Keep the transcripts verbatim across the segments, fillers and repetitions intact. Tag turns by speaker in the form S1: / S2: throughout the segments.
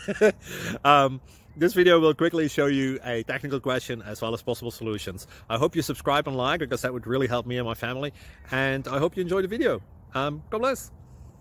S1: um, this video will quickly show you a technical question as well as possible solutions. I hope you subscribe and like, because that would really help me and my family. And I hope you enjoy the video. Um, God bless.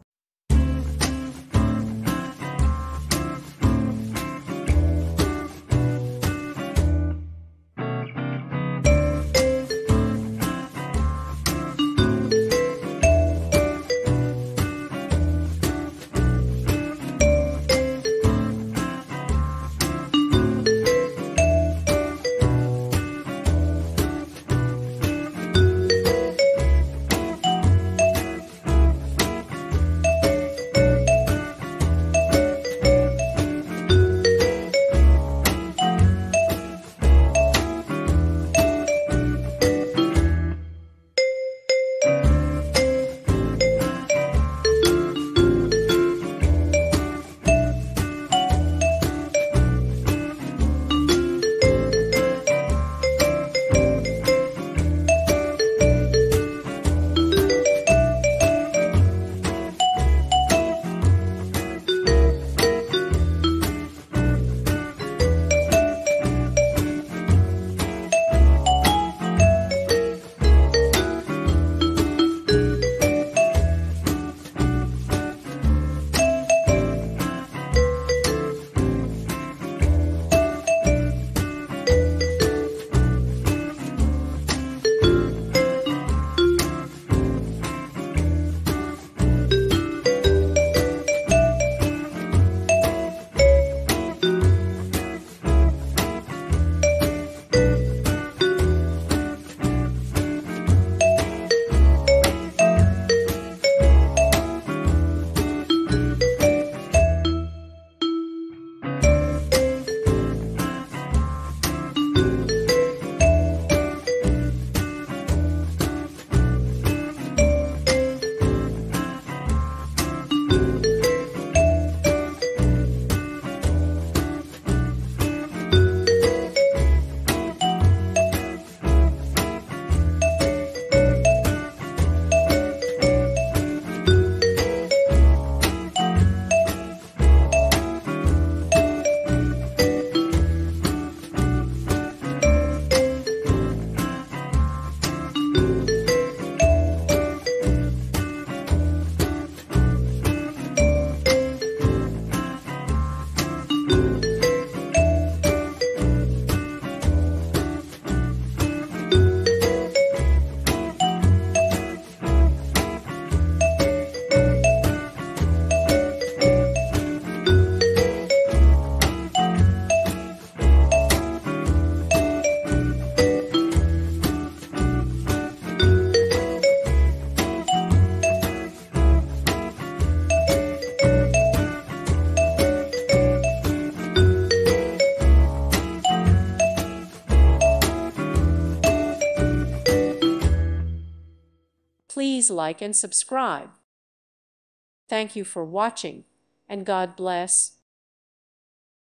S2: Please like and subscribe. Thank you for watching, and God bless.